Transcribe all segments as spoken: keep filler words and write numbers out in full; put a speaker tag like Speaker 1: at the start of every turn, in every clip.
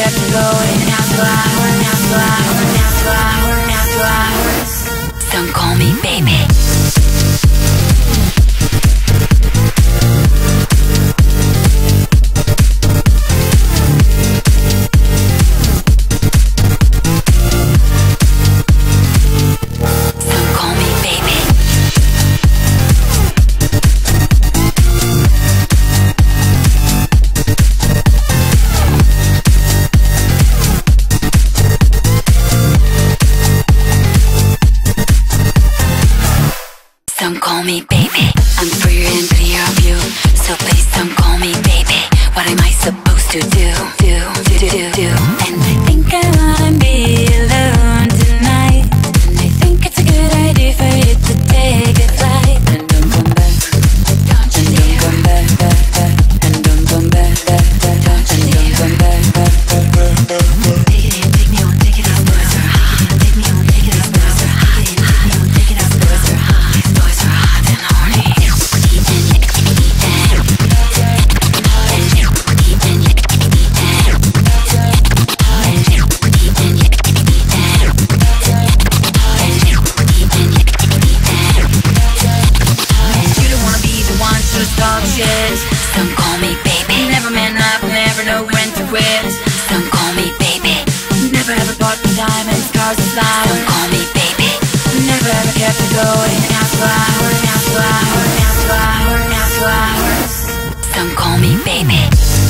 Speaker 1: kept it going. After hours, after hours, after hours, after hours. Some call me baby. Some call me baby. I'm free and clear of you, so please don't call me baby. What am I supposed to do? Do, do, do, do, do. And I think I wanna be alone tonight. And I think it's a good idea for you to take a flight. And don't come back, don't you dare. Come back, back, back. And don't come back, back, back. Don't you dare. Come back, back, back, back, back. Take it in, take me on, take it out, boys are hot. Take me on, take it out, boys are hot. Take me on, take it out, boys are hot. Some call me baby. Never man up, never know when to quit. Some call me baby. Never ever bought me diamonds, cars and flowers. Some call me baby. Never ever kept it going. After hours, after hours, after hours, after hours. Some call me baby.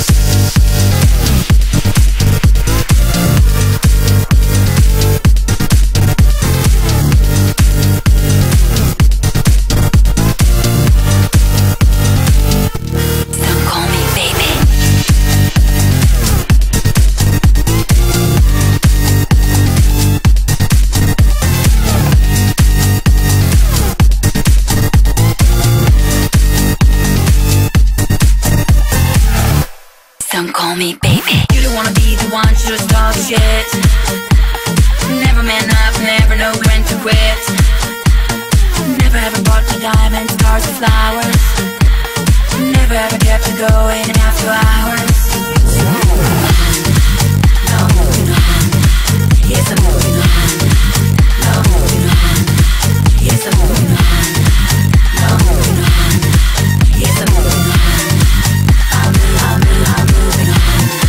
Speaker 1: Some call me baby. You don't wanna be the one to just talk shit. Never man up, never know when to quit. Never ever bought me diamonds, cars and flowers. Never ever kept it going after hours. No moving on. Yes, I'm moving on. No moving on. Yes, I'm moving on. No moving on. Yes, I'm moving on. I'm I'm I'm moving on.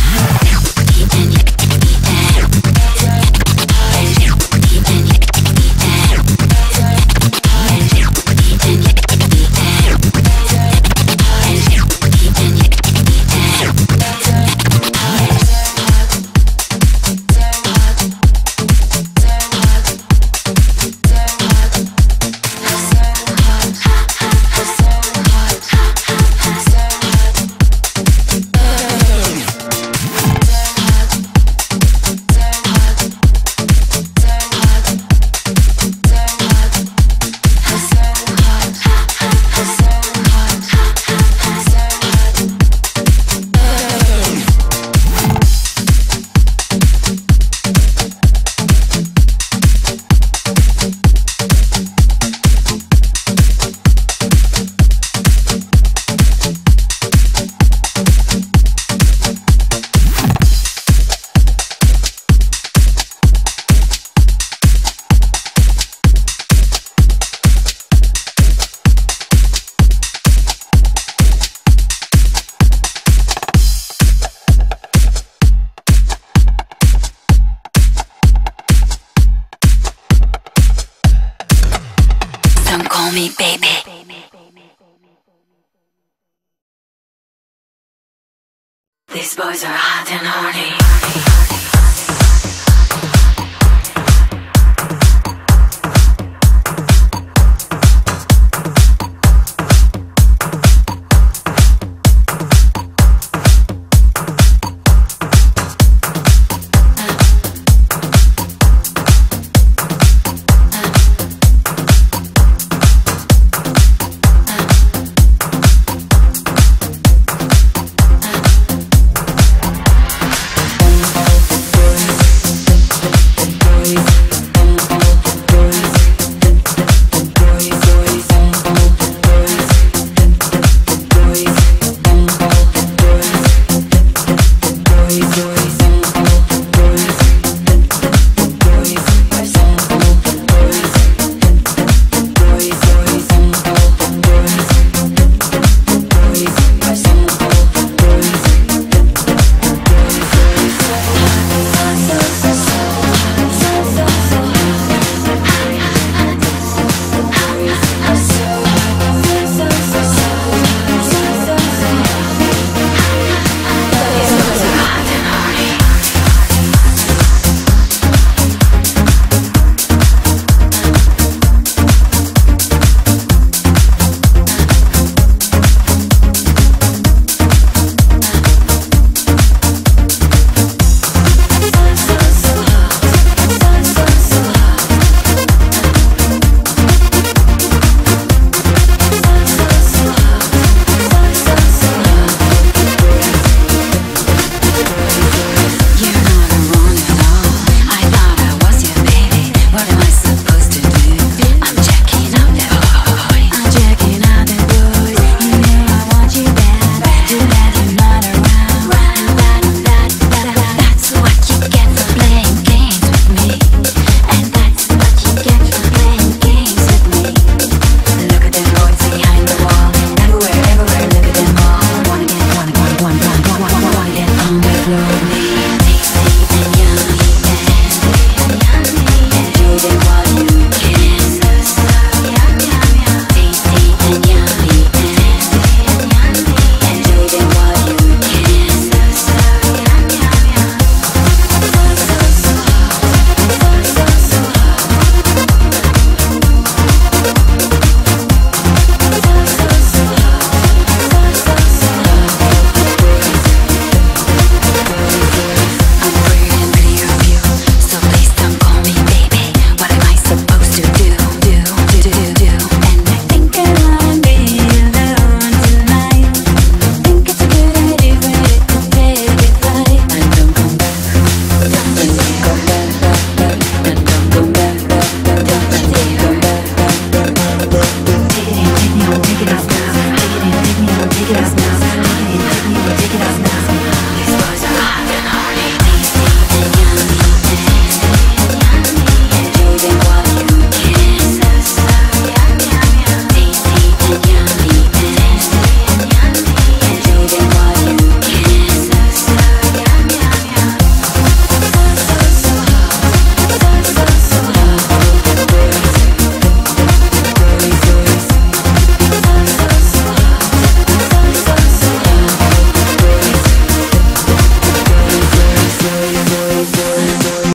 Speaker 1: Some call me baby. These boys are hot and horny.